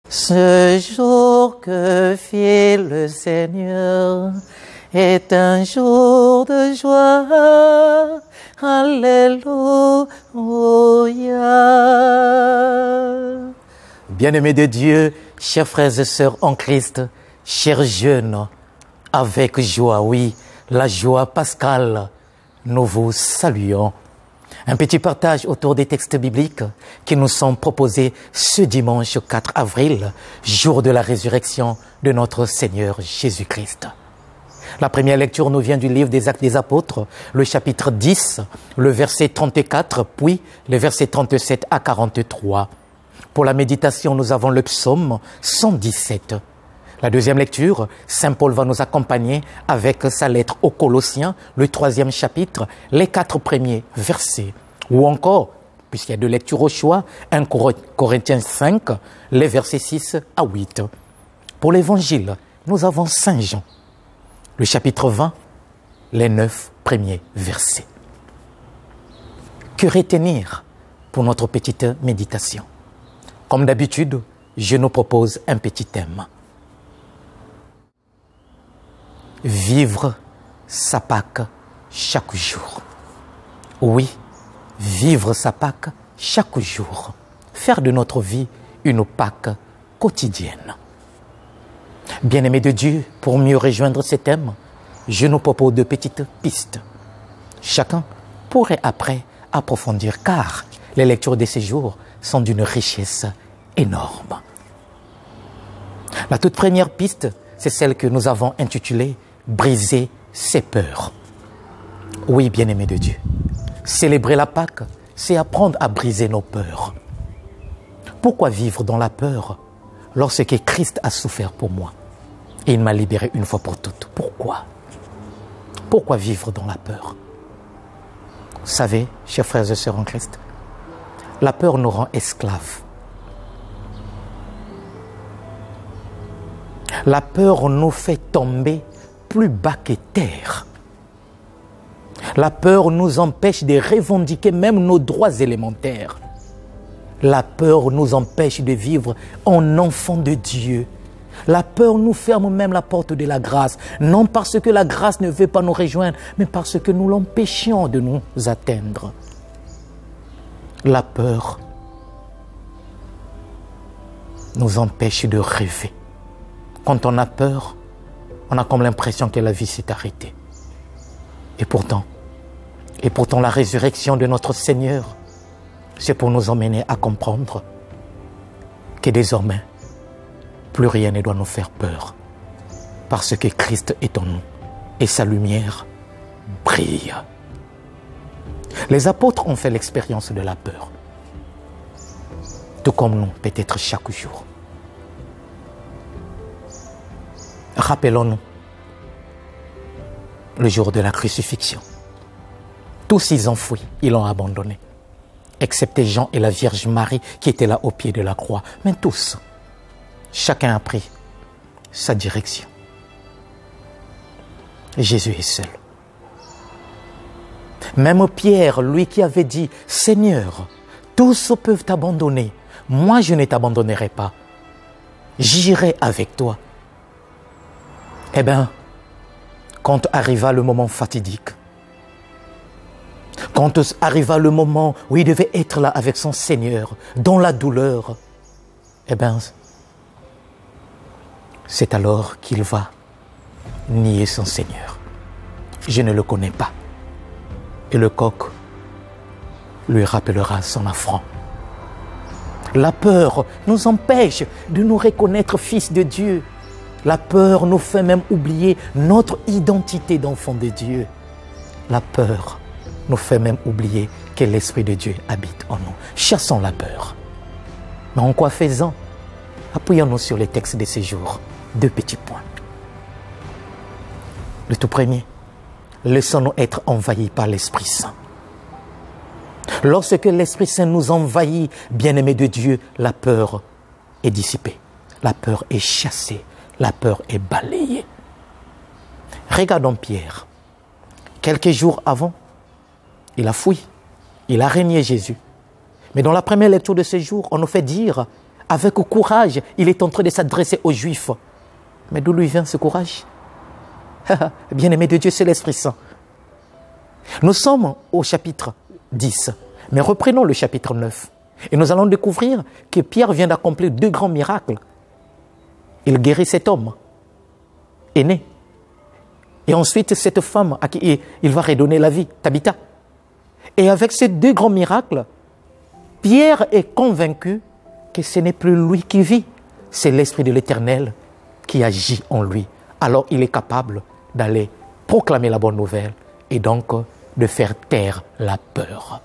Ce jour que fit le Seigneur est un jour de joie. Alléluia. Bien-aimés de Dieu, chers frères et sœurs en Christ, chers jeunes, avec joie, oui, la joie pascale, nous vous saluons. Un petit partage autour des textes bibliques qui nous sont proposés ce dimanche 4 avril, jour de la résurrection de notre Seigneur Jésus-Christ. La première lecture nous vient du livre des Actes des Apôtres, le chapitre 10, le verset 34, puis le verset 37 à 43. Pour la méditation, nous avons le psaume 117. La deuxième lecture, Saint Paul va nous accompagner avec sa lettre aux Colossiens, le 3e chapitre, les 4 premiers versets. Ou encore, puisqu'il y a 2 lectures au choix, 1 Corinthiens 5, les versets 6 à 8. Pour l'évangile, nous avons Saint Jean, le chapitre 20, les 9 premiers versets. Que retenir pour notre petite méditation? Comme d'habitude, je nous propose un petit thème. Vivre sa Pâque chaque jour. Oui, vivre sa Pâque chaque jour. Faire de notre vie une Pâque quotidienne. Bien-aimés de Dieu, pour mieux rejoindre ce thème, je nous propose 2 petites pistes. Chacun pourrait après approfondir, car les lectures de ces jours sont d'une richesse énorme. La toute première piste, c'est celle que nous avons intitulée « Briser ses peurs ». Oui, bien-aimés de Dieu, célébrer la Pâque, c'est apprendre à briser nos peurs. Pourquoi vivre dans la peur lorsque Christ a souffert pour moi et il m'a libéré une fois pour toutes? Pourquoi? Pourquoi vivre dans la peur? Vous savez, chers frères et sœurs en Christ, la peur nous rend esclaves. La peur nous fait tomber plus bas que terre. La peur nous empêche de revendiquer même nos droits élémentaires. La peur nous empêche de vivre en enfant de Dieu. La peur nous ferme même la porte de la grâce, non parce que la grâce ne veut pas nous rejoindre, mais parce que nous l'empêchions de nous atteindre. La peur nous empêche de rêver. Quand on a peur, on a comme l'impression que la vie s'est arrêtée. Et pourtant, la résurrection de notre Seigneur, c'est pour nous emmener à comprendre que désormais, plus rien ne doit nous faire peur, parce que Christ est en nous et sa lumière brille. Les apôtres ont fait l'expérience de la peur, tout comme nous, peut-être chaque jour. Rappelons-nous le jour de la crucifixion. Tous ils ont fui, ils l'ont abandonné, excepté Jean et la Vierge Marie qui étaient là au pied de la croix. Mais tous, chacun a pris sa direction. Jésus est seul. Même Pierre, lui qui avait dit « Seigneur, tous peuvent t'abandonner, moi je ne t'abandonnerai pas, j'irai avec toi. » Eh bien, quand arriva le moment fatidique, quand arriva le moment où il devait être là avec son Seigneur, dans la douleur, eh bien, c'est alors qu'il va nier son Seigneur. Je ne le connais pas. Et le coq lui rappellera son affront. La peur nous empêche de nous reconnaître fils de Dieu. La peur nous fait même oublier notre identité d'enfant de Dieu. La peur nous fait même oublier que l'Esprit de Dieu habite en nous. Chassons la peur. Mais en quoi faisant? Appuyons-nous sur les textes de ces jours. 2 petits points. Le tout premier, laissons-nous être envahis par l'Esprit Saint. Lorsque l'Esprit Saint nous envahit, bien-aimés de Dieu, la peur est dissipée. La peur est chassée. La peur est balayée. Regardons Pierre. Quelques jours avant, il a fui. Il a régné Jésus. Mais dans la première lecture de ce jour, on nous fait dire Avec courage, il est en train de s'adresser aux Juifs. Mais d'où lui vient ce courage? Bien-aimé de Dieu, c'est l'Esprit Saint. Nous sommes au chapitre 10, mais reprenons le chapitre 9. Et nous allons découvrir que Pierre vient d'accomplir 2 grands miracles. Il guérit cet homme aîné. Et ensuite, cette femme à qui il va redonner la vie, Tabitha. Et avec ces 2 grands miracles, Pierre est convaincu que ce n'est plus lui qui vit, c'est l'Esprit de l'Éternel qui agit en lui. Alors il est capable d'aller proclamer la bonne nouvelle et donc de faire taire la peur.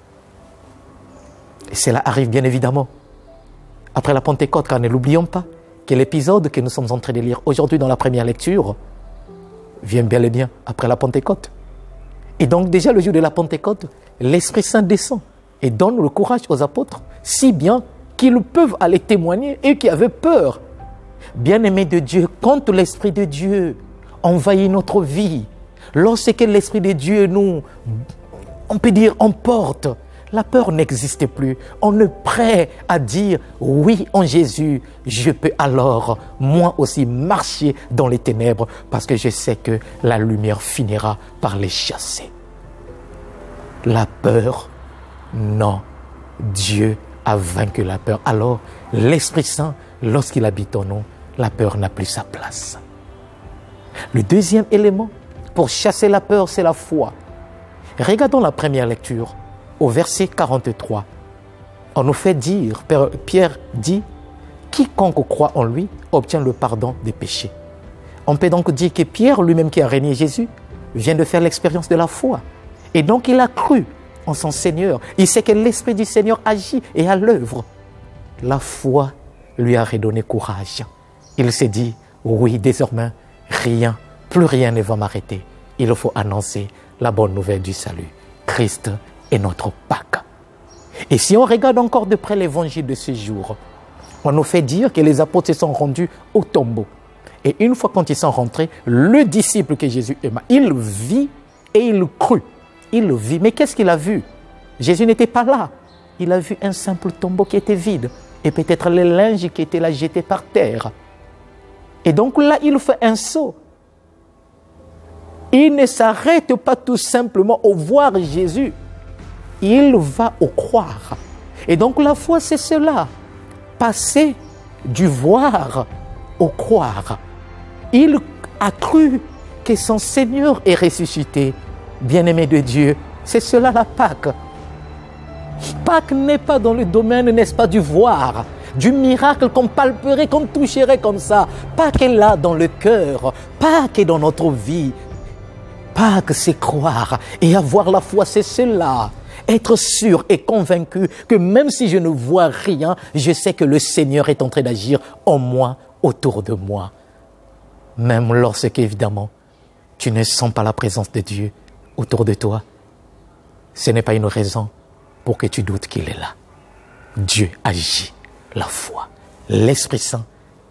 Et cela arrive bien évidemment après la Pentecôte, car ne l'oublions pas que l'épisode que nous sommes en train de lire aujourd'hui dans la première lecture vient bel et bien après la Pentecôte. Et donc déjà le jour de la Pentecôte, l'Esprit Saint descend et donne le courage aux apôtres, si bien qu'ils peuvent aller témoigner, eux qui avaient peur. Bien-aimés de Dieu, quand l'Esprit de Dieu envahit notre vie, lorsque l'Esprit de Dieu nous, on peut dire, emporte, la peur n'existe plus. On est prêt à dire oui en Jésus. Je peux alors, moi aussi, marcher dans les ténèbres parce que je sais que la lumière finira par les chasser. La peur, non. Dieu a vaincu la peur. Alors, l'Esprit Saint, lorsqu'il habite en nous, la peur n'a plus sa place. Le deuxième élément pour chasser la peur, c'est la foi. Regardons la première lecture. Au verset 43, on nous fait dire, Pierre dit, quiconque croit en lui obtient le pardon des péchés. On peut donc dire que Pierre, lui-même qui a régné Jésus, vient de faire l'expérience de la foi. Et donc il a cru en son Seigneur. Il sait que l'Esprit du Seigneur agit et à l'œuvre. La foi lui a redonné courage. Il s'est dit, oui, désormais, rien, plus rien ne va m'arrêter. Il faut annoncer la bonne nouvelle du salut. Christ est notre Pâque. Et si on regarde encore de près l'évangile de ce jour, on nous fait dire que les apôtres se sont rendus au tombeau. Et une fois quand ils sont rentrés, le disciple que Jésus aima, il vit et il crut. Il vit. Mais qu'est-ce qu'il a vu? Jésus n'était pas là. Il a vu un simple tombeau qui était vide. Et peut-être les linges qui étaient là jetés par terre. Et donc là, il fait un saut. Il ne s'arrête pas tout simplement au voir Jésus. Il va au croire. Et donc la foi, c'est cela. Passer du voir au croire. Il a cru que son Seigneur est ressuscité. Bien-aimé de Dieu, c'est cela la Pâque. Pâque n'est pas dans le domaine, n'est-ce pas, du voir, du miracle qu'on palperait, qu'on toucherait comme ça. Pâque est là dans le cœur. Pâque est dans notre vie. Pâque, c'est croire. Et avoir la foi, c'est cela. Être sûr et convaincu que même si je ne vois rien, je sais que le Seigneur est en train d'agir en moi, autour de moi. Même lorsque, évidemment, tu ne sens pas la présence de Dieu autour de toi, ce n'est pas une raison pour que tu doutes qu'il est là. Dieu agit. La foi, l'Esprit Saint,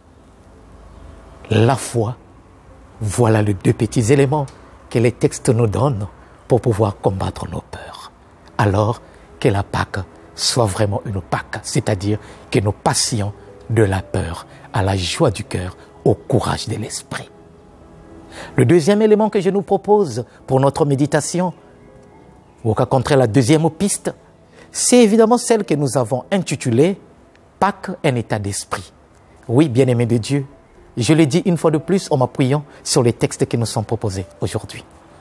la foi, voilà les 2 petits éléments que les textes nous donnent pour pouvoir combattre nos peurs. Alors que la Pâque soit vraiment une Pâque, c'est-à-dire que nous passions de la peur à la joie du cœur, au courage de l'esprit. Le deuxième élément que je nous propose pour notre méditation, ou au cas contraire la deuxième piste, c'est évidemment celle que nous avons intitulée « Pâque, un état d'esprit ». Oui, bien-aimés de Dieu, je le dis une fois de plus en m'appuyant sur les textes qui nous sont proposés aujourd'hui.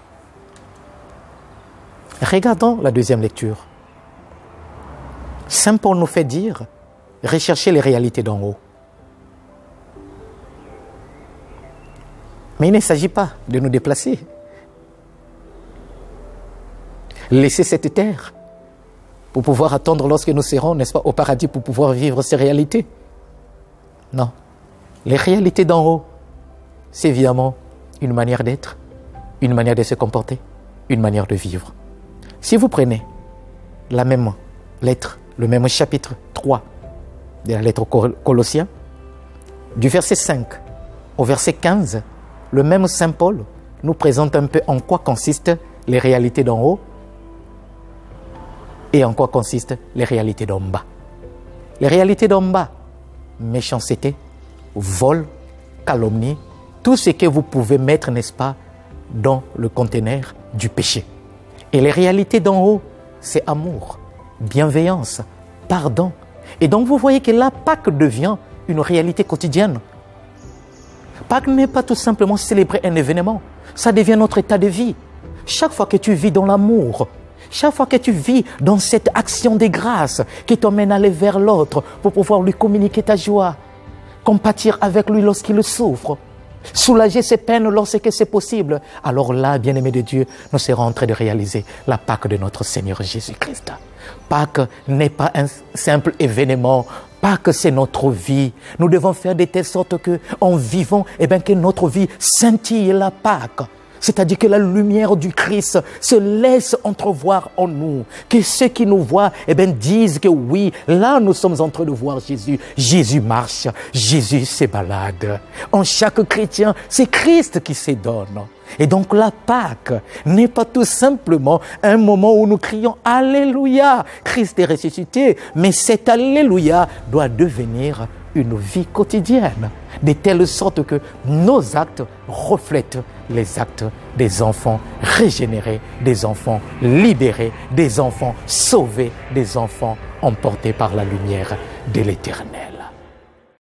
Regardons la deuxième lecture. Saint Paul nous fait dire, recherchez les réalités d'en haut. Mais il ne s'agit pas de nous déplacer. Laissez cette terre pour pouvoir attendre lorsque nous serons, n'est-ce pas, au paradis pour pouvoir vivre ces réalités. Non. Les réalités d'en haut, c'est évidemment une manière d'être, une manière de se comporter, une manière de vivre. Si vous prenez la même lettre, le même chapitre 3 de la lettre aux Colossiens, du verset 5 au verset 15, le même Saint Paul nous présente un peu en quoi consistent les réalités d'en haut et en quoi consistent les réalités d'en bas. Les réalités d'en bas, méchanceté, vol, calomnie, tout ce que vous pouvez mettre, n'est-ce pas, dans le conteneur du péché. Et les réalités d'en haut, c'est amour, bienveillance, pardon. Et donc vous voyez que là, Pâques devient une réalité quotidienne. Pâques n'est pas tout simplement célébrer un événement, ça devient notre état de vie. Chaque fois que tu vis dans l'amour, chaque fois que tu vis dans cette action de grâce qui t'emmène à aller vers l'autre pour pouvoir lui communiquer ta joie, compatir avec lui lorsqu'il souffre, soulager ses peines lorsque c'est possible, alors là, bien-aimés de Dieu, nous serons en train de réaliser la Pâque de notre Seigneur Jésus-Christ. Pâques n'est pas un simple événement. Pâques, c'est notre vie. Nous devons faire de telle sorte que, en vivant, que notre vie scintille la Pâque. C'est-à-dire que la lumière du Christ se laisse entrevoir en nous. Que ceux qui nous voient disent que oui, là nous sommes en train de voir Jésus. Jésus marche, Jésus se balade. En chaque chrétien, c'est Christ qui se donne. Et donc la Pâque n'est pas tout simplement un moment où nous crions « Alléluia, Christ est ressuscité », mais cet « Alléluia » doit devenir une vie quotidienne, de telle sorte que nos actes reflètent les actes des enfants régénérés, des enfants libérés, des enfants sauvés, des enfants emportés par la lumière de l'Éternel.